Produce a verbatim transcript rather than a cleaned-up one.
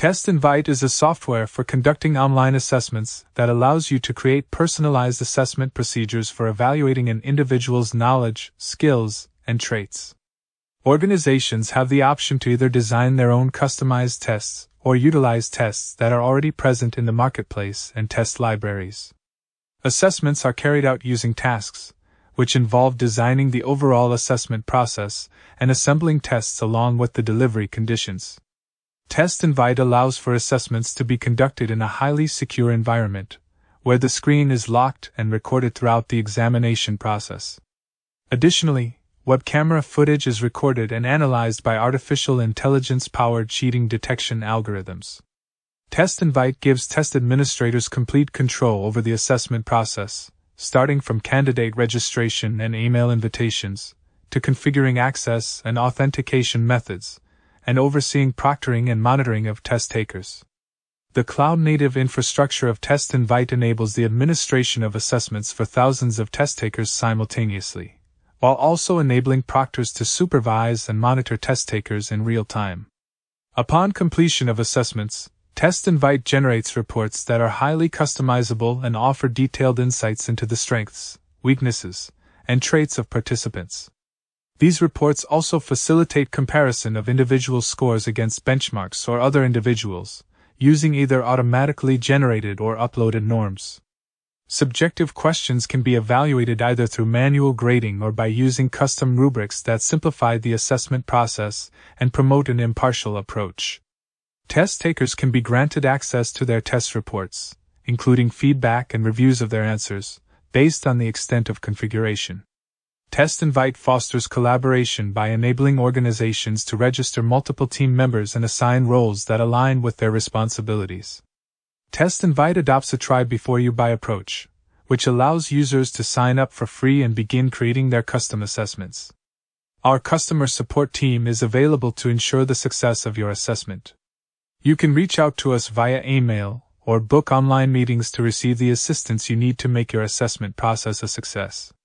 Testinvite is a software for conducting online assessments that allows you to create personalized assessment procedures for evaluating an individual's knowledge, skills, and traits. Organizations have the option to either design their own customized tests or utilize tests that are already present in the marketplace and test libraries. Assessments are carried out using tasks, which involve designing the overall assessment process and assembling tests along with the delivery conditions. Testinvite allows for assessments to be conducted in a highly secure environment, where the screen is locked and recorded throughout the examination process. Additionally, web camera footage is recorded and analyzed by artificial intelligence-powered cheating detection algorithms. Testinvite gives test administrators complete control over the assessment process, starting from candidate registration and email invitations, to configuring access and authentication methods, and overseeing proctoring and monitoring of test takers. The cloud-native infrastructure of Testinvite enables the administration of assessments for thousands of test takers simultaneously, while also enabling proctors to supervise and monitor test takers in real time. Upon completion of assessments, Testinvite generates reports that are highly customizable and offer detailed insights into the strengths, weaknesses, and traits of participants. These reports also facilitate comparison of individual scores against benchmarks or other individuals, using either automatically generated or uploaded norms. Subjective questions can be evaluated either through manual grading or by using custom rubrics that simplify the assessment process and promote an impartial approach. Test takers can be granted access to their test reports, including feedback and reviews of their answers, based on the extent of configuration. Testinvite fosters collaboration by enabling organizations to register multiple team members and assign roles that align with their responsibilities. Testinvite adopts a try-before-you-buy approach, which allows users to sign up for free and begin creating their custom assessments. Our customer support team is available to ensure the success of your assessment. You can reach out to us via email or book online meetings to receive the assistance you need to make your assessment process a success.